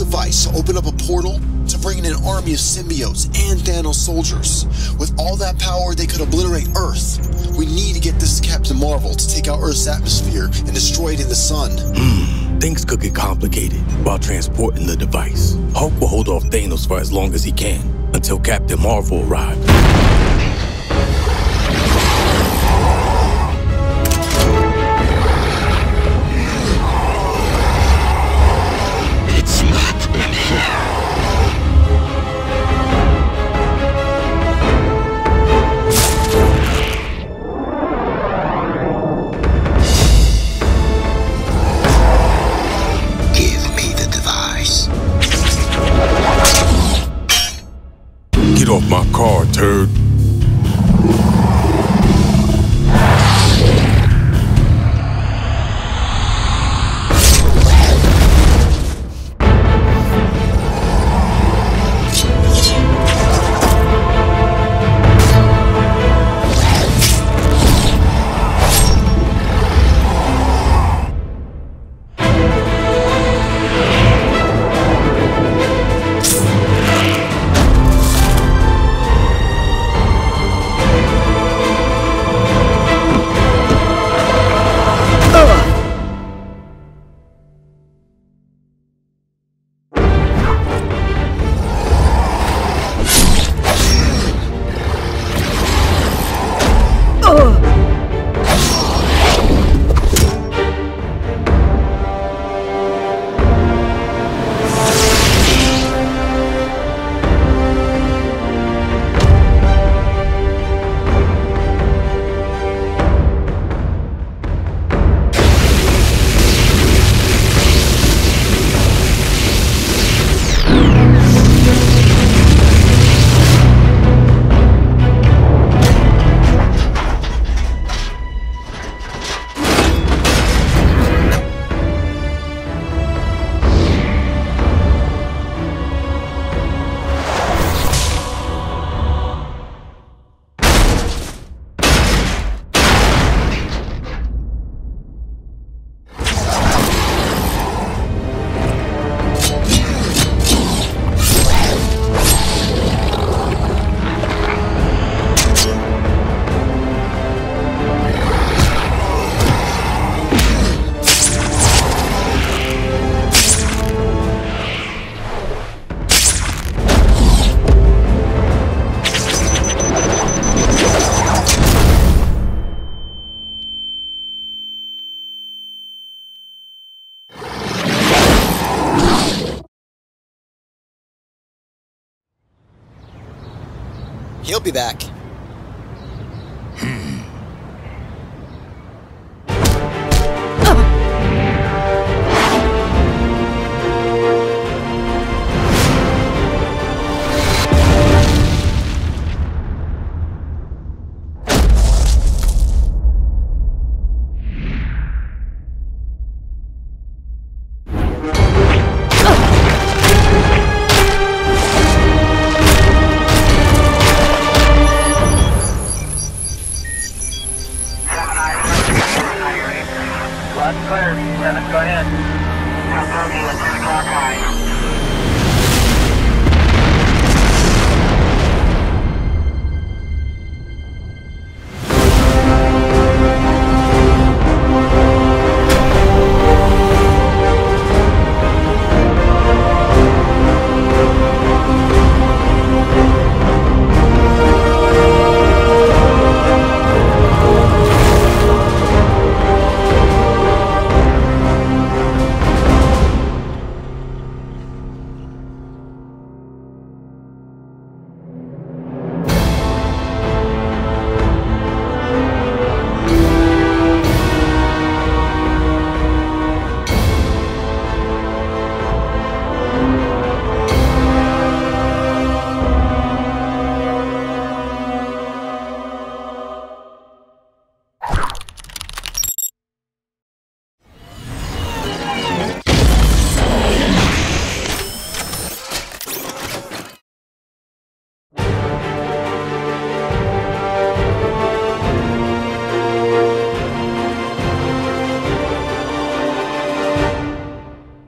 device to open up a portal to bring in an army of symbiotes and Thanos soldiers. With all that power, they could obliterate Earth. We need to get this to Captain Marvel to take out Earth's atmosphere and destroy it in the sun. Things could get complicated while transporting the device. Hulk will hold off Thanos for as long as he can, until Captain Marvel arrives. It's not in here. Give me the device. Get off my car, turd. He'll be back.